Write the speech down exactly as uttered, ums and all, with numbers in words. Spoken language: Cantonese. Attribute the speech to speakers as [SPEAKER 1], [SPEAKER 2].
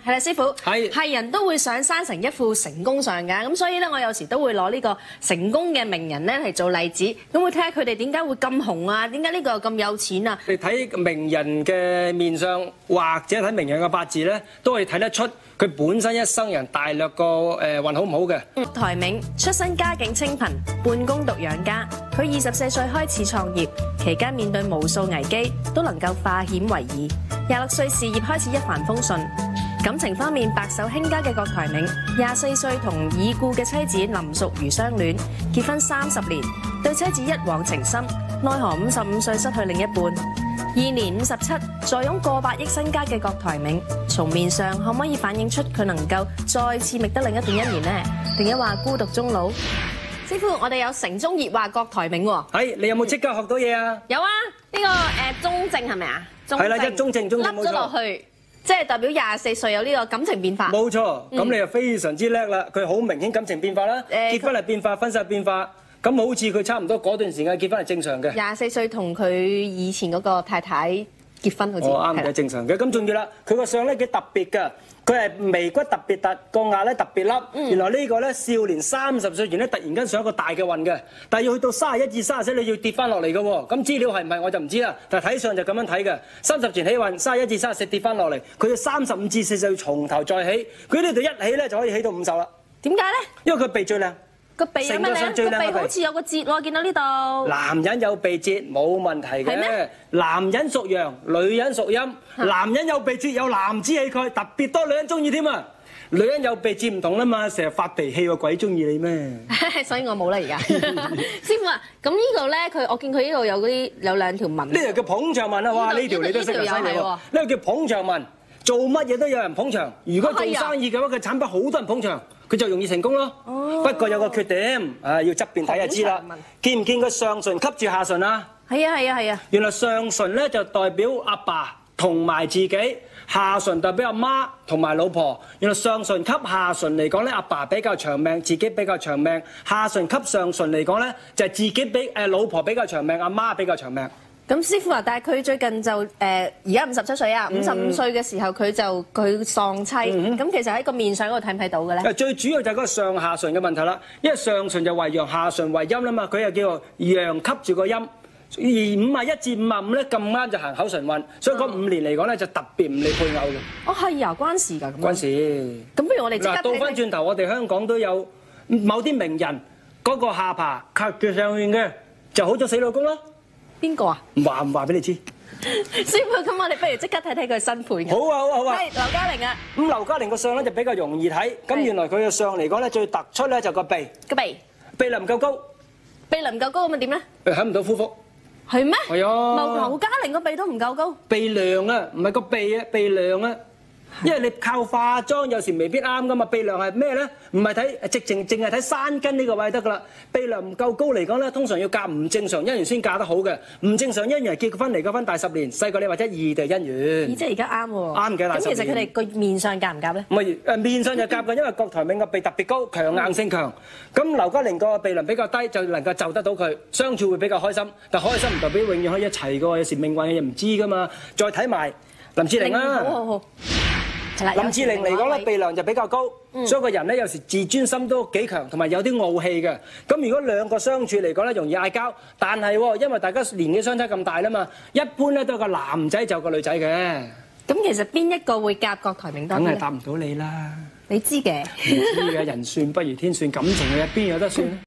[SPEAKER 1] 係啦，師傅，係係人都會想生成一副成功相㗎，咁所以咧，我有時都會攞呢個成功嘅名人咧嚟做例子，咁會睇下佢哋點解會咁紅啊？點解呢個咁有錢啊？
[SPEAKER 2] 你睇名人嘅面相，或者睇名人嘅八字咧，都可以睇得出佢本身一生人大略個誒運好唔好嘅。
[SPEAKER 1] 郭台銘出身家境清貧，半工讀養家，佢二十四歲開始創業，期間面對無數危機，都能夠化險為夷。廿六歲事業開始一帆風順。感情方面白手興家嘅郭台銘，廿四歲同已故嘅妻子林淑如相戀，結婚三十年，對妻子一往情深，奈何五十五歲失去另一半。現年五十七，坐擁過百億身家嘅郭台銘，從面上可唔可以反映出佢能夠再次覓得另一段姻緣呢？定一話孤獨終老？師傅，我哋有城中熱話郭台銘喎。
[SPEAKER 2] 係，你有冇即刻學到嘢啊？
[SPEAKER 1] 有啊，呢個誒中正係咪啊？
[SPEAKER 2] 係啦，一中正中正冇錯。
[SPEAKER 1] 凹咗落去。即係代表廿四歲有呢個感情變化。
[SPEAKER 2] 冇錯，咁你就非常之叻啦！佢好明顯感情變化啦，結婚係變化，分手係變化，咁好似佢差唔多嗰段時間結婚係正常嘅。
[SPEAKER 1] 廿四歲同佢以前嗰個太太結婚好似。
[SPEAKER 2] 哦，啱嘅，正常嘅。咁仲要啦，佢個相咧幾特別㗎，佢係眉骨特別突，個額咧特別凹。原來呢個咧少年三十歲前咧突然間上一個大嘅運嘅，但係要去到三十一至三十四你要跌翻落嚟嘅喎。咁資料係唔係我就唔知啦，但係睇相就咁樣睇嘅。三十前起運，三十一至三十四跌翻落嚟，佢要三十五至四十要從頭再起。佢呢度一起咧就可以起到五十啦。
[SPEAKER 1] 點解咧？
[SPEAKER 2] 因為佢鼻最靚。
[SPEAKER 1] 個鼻有咩靚？個鼻好似有個節喎，見到呢度。男
[SPEAKER 2] 人有鼻節冇問題嘅。係咩？男人屬陽，女人屬陰。男人有鼻節有男子氣概，特別多女人中意添啊！女人有鼻節唔同啦嘛，成日發脾氣喎，鬼中意你咩？
[SPEAKER 1] 所以我冇啦而家。師傅啊，咁呢度咧，佢我見佢呢度有嗰啲有兩條紋。呢
[SPEAKER 2] 條叫捧場紋啊！哇，呢條你都識得犀利喎。呢個叫捧場紋，做乜嘢都有人捧場。如果做生意嘅話，佢產品好多人捧場。佢就容易成功咯。哦、不過有個缺點，啊要側邊睇就知啦。見唔見個上唇吸住下唇啊？
[SPEAKER 1] 係啊係啊係啊。
[SPEAKER 2] 原來上唇咧就代表阿爸同埋自己，下唇代表阿媽同埋老婆。原來上唇吸下唇嚟講咧，阿爸比較長命，自己比較長命；下唇吸上唇嚟講咧，就係、是、自己比誒、呃、老婆比較長命，阿媽比較長命。
[SPEAKER 1] 咁師傅啊，但係佢最近就誒而家五十七歲啊，五十五歲嘅時候佢就佢喪妻，咁、嗯、其實喺個面上嗰度睇唔睇到嘅咧？
[SPEAKER 2] 最主要就係嗰個上下唇嘅問題啦，因為上唇就為陽，下唇為陰啦嘛，佢又叫做陽吸住個陰，而五啊一至五啊五咧咁啱就行口唇運，所以嗰五年嚟講咧就特別唔理配偶嘅。
[SPEAKER 1] 哦，係啊，關事㗎咁。關
[SPEAKER 2] 事。
[SPEAKER 1] 咁不如我哋即刻睇睇。嗱，
[SPEAKER 2] 倒翻轉頭，我哋香港都有某啲名人嗰、嗰個下巴卡住上面嘅，就好咗死老公咯。
[SPEAKER 1] 邊個啊？
[SPEAKER 2] 話唔話俾你知？
[SPEAKER 1] 師傅，咁我哋不如即刻睇睇佢新配嘅。
[SPEAKER 2] 好啊好啊好啊！
[SPEAKER 1] 係劉嘉玲啊。
[SPEAKER 2] 咁劉嘉玲個相咧就比較容易睇。咁原來佢嘅相嚟講咧，最突出咧就個鼻。
[SPEAKER 1] 個鼻。
[SPEAKER 2] 鼻梁唔夠高。
[SPEAKER 1] 鼻梁唔夠高咁啊點咧？
[SPEAKER 2] 誒，享唔到夫福。
[SPEAKER 1] 係咩？
[SPEAKER 2] 係啊。
[SPEAKER 1] 劉嘉玲個鼻都唔夠高。
[SPEAKER 2] 鼻梁啊，唔係個鼻啊，鼻梁啊。因為你靠化妝有時未必啱噶嘛，鼻梁係咩咧？唔係睇直情淨係睇山根呢個位得噶啦。鼻梁唔夠高嚟講咧，通常要嫁唔正常姻緣先嫁得好嘅。唔正常姻緣結婚離個婚大十年，細過你或者異地姻緣。
[SPEAKER 1] 咦，即係而家啱喎。
[SPEAKER 2] 啱嘅，大十年。
[SPEAKER 1] 咁其實佢哋個面相夾唔夾咧？
[SPEAKER 2] 唔係誒，面相就夾嘅，因為郭台銘個鼻特別高，強硬性強。咁劉嘉玲個鼻梁比較低，就能夠就得到佢，相處會比較開心。但開心唔代表永遠可以一齊嘅喎，有時命運嘅嘢唔知噶嘛。再睇埋林志玲啦。
[SPEAKER 1] 好好好。
[SPEAKER 2] 林志玲嚟講咧，鼻梁就比較高，嗯、所以個人咧有時自尊心都幾強，同埋有啲傲氣嘅。咁如果兩個相處嚟講咧，容易嗌交，但係因為大家年紀相差咁大啦嘛，一般咧都係個男仔就個女仔嘅。
[SPEAKER 1] 咁其實邊一個會夾郭台銘多啲？
[SPEAKER 2] 梗係答唔到你啦。
[SPEAKER 1] 你知嘅。
[SPEAKER 2] 唔知嘅，人算不如天算，感情嘅邊有得算？